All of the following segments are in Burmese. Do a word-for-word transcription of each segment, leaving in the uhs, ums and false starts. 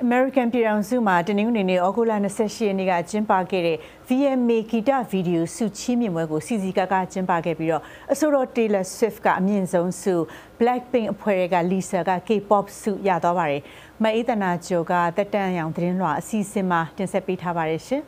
American ပြည်ထောင်စုမှာတနင်္ဂနွေနေ့ဩဂုတ်လ၂၈ရက်နေ့ကကျင်းပခဲ့တဲ့ V M A ဂီတဗီဒီယိုဆုချီးမြှင့်ပွဲကိုစီစီကားကားကျင်းပခဲ့ပြီးတော့အဆိုတော် Taylor Swift ကအမြင့်ဆုံးဆု Blackpink အဖွဲ့က Lisa က K-pop ဆုရသွားပါတယ်။မအေးသနာကျော်ကတက်တန်ရောင်သတင်းလွှာအစီအစဉ်မှာတင်ဆက်ပေးထားပါတယ်ရှင်။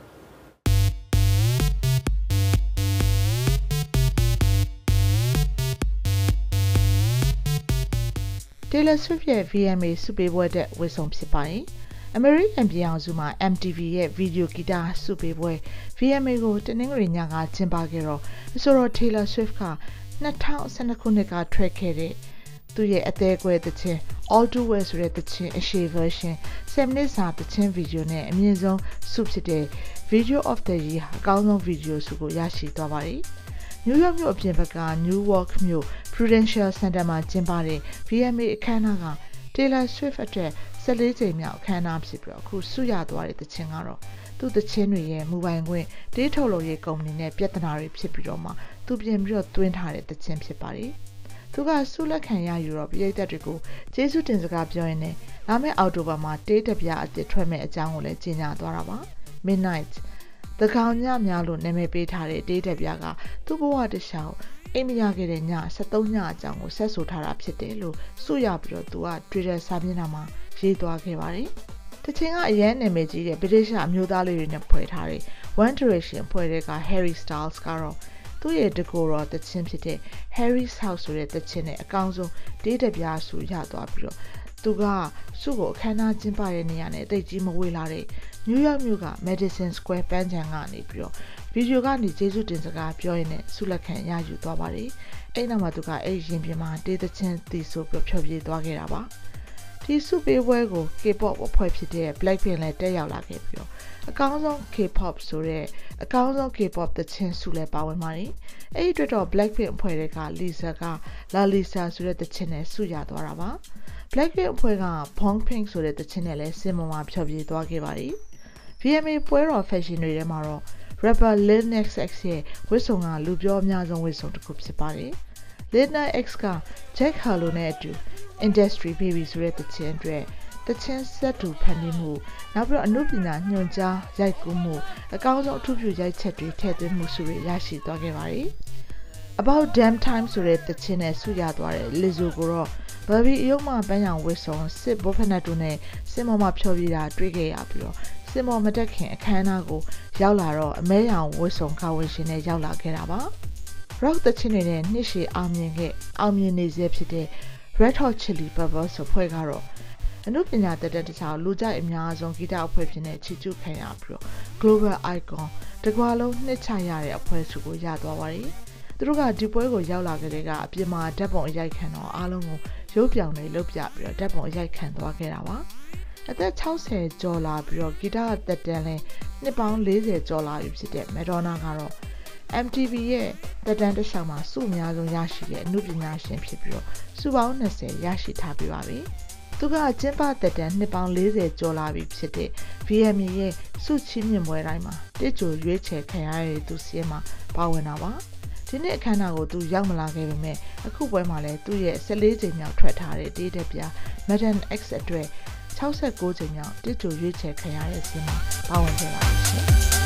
Taylor Swift ရဲ့ V M A ဆုပေးပွဲတဲ့ဝတ်ဆောင်ဖြစ်ပါတယ်။ American ပြည်အောင်စုမှာ M T V ရဲ့ဗီဒီယိုဂီတဆုပေးပွဲ V M A ကိုတနင်္ဂနွေညကကျင်းပခဲ့တော့အဆိုတော် Taylor Swift က၂၀၁၂ခုနှစ်ကထွက်ခဲ့တဲ့သူ့ရဲ့အသေးကွဲသချင်း All Too Well ဆိုတဲ့သချင်းအရှည် version ဆယ်မိနစ်စာသချင်းဗီဒီယိုနဲ့အမြင့်ဆုံးဆုဖြစ်တဲ့ Video of the Year အကောင်းဆုံးဗီဒီယိုဆုကိုရရှိသွားပါတယ်။ New York မြို့အပြင်ဘက်က Newark မြို့ Prudential Center မှာကျင်းပတဲ့ V M A အခမ်းအနားက Taylor Swift အတွက်၁၄ကြိမ်မြောက်အခမ်းအနားဖြစ်ပြီးအခုဆုရသွားတဲ့သချင်းကတော့သူ့သချင်းတွေရဲ့မူပိုင်ခွင့်တေးထုတ်လုပ်ရေးကုမ္ပဏီနဲ့ပြဿနာတွေဖြစ်ပြီးတော့မှသူပြင်ပြီးတော့သွင်းထားတဲ့သချင်းဖြစ်ပါတယ်။သူကဆုလက်ခံရယူတော့ပရိသတ်တွေကိုကျေးဇူးတင်စကားပြောရင်းနဲ့လာမယ့်အောက်တိုဘာမှာတေးတပြားအသစ်ထွက်မဲ့အကြောင်းကိုလည်းကြေညာသွားတာပါ။ Midnight The ကောင်ညများလို့နာမည်ပေးထားတဲ့တေးတပြားကသူ့ဘဝတခြားအိမ်မရခဲ့တဲ့ည၁၃ညအကြောင်းကိုဆက်ဆိုထားတာဖြစ်တယ်လို့ဆုရပြီးတော့သူက Twitter စာမျက်နှာမှာရေးသွားခဲ့ပါတယ်။တချိန်ကအရန်နာမည်ကြီးတဲ့ဗြိတိရှအမျိုးသားလေးတွေနဲ့ဖွဲ့ထားတဲ့ One Direction ဖွဲ့တဲ့က Harry Styles ကတော့သူ့ရဲ့တကူတော်တချင်းဖြစ်တဲ့ Harry's House ဆိုတဲ့တချင်းနဲ့အကောင်းဆုံးတေးတပြားဆုရသွားပြီးတော့သူကဆုကိုအခမ်းအနားကျင်းပတဲ့နေရာနဲ့တိတ်ကြီးမဝေးလာတဲ့ New York မြို့က Madison Square ပန်းခြံကနေပြီးတော့ဗီဒီယိုကနေကျေးဇူးတင်စကားပြောရင်းနဲ့ဆုလက်ခံရယူသွားပါတယ်။အဲ့နောက်မှာသူကအဲ့ရင်ပြင်မှာတေးသချင်းသီဆိုပြီးဖျော်ဖြေသွားခဲ့တာပါ။ဒီဆုပေးပွဲကို K-pop အဖွဲ့ဖြစ်တဲ့ Blackpink လည်းတက်ရောက်လာခဲ့ပြီးတော့အကောင်းဆုံး K-pop ဆိုတဲ့အကောင်းဆုံး K-pop သချင်းဆုလည်းပါဝင်ပါတယ်။အဲ့ဒီအတွက်တော့ Blackpink အဖွဲ့တွေက Lisa က La Lisa ဆိုတဲ့သချင်းနဲ့ဆုရသွားတာပါ။ Blackpink အဖွဲ့က Bong Pink ဆိုတဲ့သချင်းနဲ့လည်းစင်ပေါ်မှာဖျော်ဖြေသွားခဲ့ပါတယ်။ V M A ပွဲတော် fashion တွေထဲမှာတော့ rapper Lil Nas X ရဲ့ဝတ်စုံကလူပြောအများဆုံးဝတ်စုံတစ်ခုဖြစ်ပါတယ်။ Lil Nas X က Jack Harlow နဲ့အတူ Industry Baby ဆိုတဲ့သချင်းအတွက်သချင်းဆက်တူဖန်တီးမှုနောက်ပြီးတော့အမှုပညာညွှန်ကြားရိုက်ကူးမှုအကောင်းဆုံးအထူးပြုရိုက်ချက်တွေထည့်သွင်းမှုစုတွေရရှိသွားခဲ့ပါတယ်။ About Damn Time ဆိုတဲ့သချင်းနဲ့ဆုရသွားတဲ့ Lizzo ကိုတော့ Barbie အယုံမှပန်းရောင်ဝတ်စုံစစ်ဘောဖက်နက်တို့နဲ့စင်ပေါ်မှာဖျော်ဖြေတာတွေ့ခဲ့ရပြီးတော့စင်ပေါ်မတက်ခင်အခမ်းအနားကိုရောက်လာတော့အမဲရောင်ဝတ်စုံကာဝယ်ရှင်နဲ့ရောက်လာခဲ့တာပါ။ Rock သချင်းတွေနဲ့နှစ်ရှည်အောင်မြင်ခဲ့အောင်မြင်နေစေဖြစ်တဲ့ Red Hot Chili Peppers ဆိုဖွဲ့ကတော့အမှုပညာတတ်တဲ့တခြားလူကြိုက်အများဆုံးဂီတအဖွဲ့ဖြစ်နေချီကျူးခံရပြီးတော့ Global Icon တကွာလုံးနှစ်ချရတဲ့အဖွဲ့စုကိုရသွားပါတယ်။သူတို့ကဒီပွဲကိုရောက်လာကြတဲ့ကအပြင်မှာဓာတ်ပုံအရိုက်ခံတော့အားလုံးကိုရုပ်ပြောင်တွေလုပ်ပြပြီးတော့ဓာတ်ပုံအရိုက်ခံသွားခဲ့တာပါ။အသက်၆၀ကျော်လာပြီးတော့ဂီတသက်တမ်းလဲနှစ်ပေါင်း၄၀ကျော်လာပြီဖြစ်တဲ့ Madonna ကတော့ M T V ရဲ့သက်တမ်းတစ်လျှောက်မှာဆုအများဆုံးရရှိတဲ့အမှုပညာရှင်ဖြစ်ပြီးတော့ဆုပေါင်း၂၀ရရှိထားပြီးပါပြီ။သူကကျင်းပသက်တမ်းနှစ်ပေါင်း၄၀ကျော်လာပြီဖြစ်တဲ့ V M A ရဲ့ဆုချီးမြှင့်ပွဲတိုင်းမှာတစ်ကြိုရွေးချယ်ခံရတဲ့သူစီးမှာပါဝင်တာပါ။ဒီနေ့အခမ်းအနားကိုသူရောက်မလာခဲ့ပေမဲ့အခုပွဲမှာလည်းသူ့ရဲ့၁၄ကြိမ်မြောက်ထွက်ထားတဲ့တေးတက်ပြ Madden X အတွက်၆၉ကြိမ်မြောက်တစ်ကြိုရွေးချယ်ခံရတဲ့စီးမှာပါဝင်ခဲ့ပါတယ်ရှင်။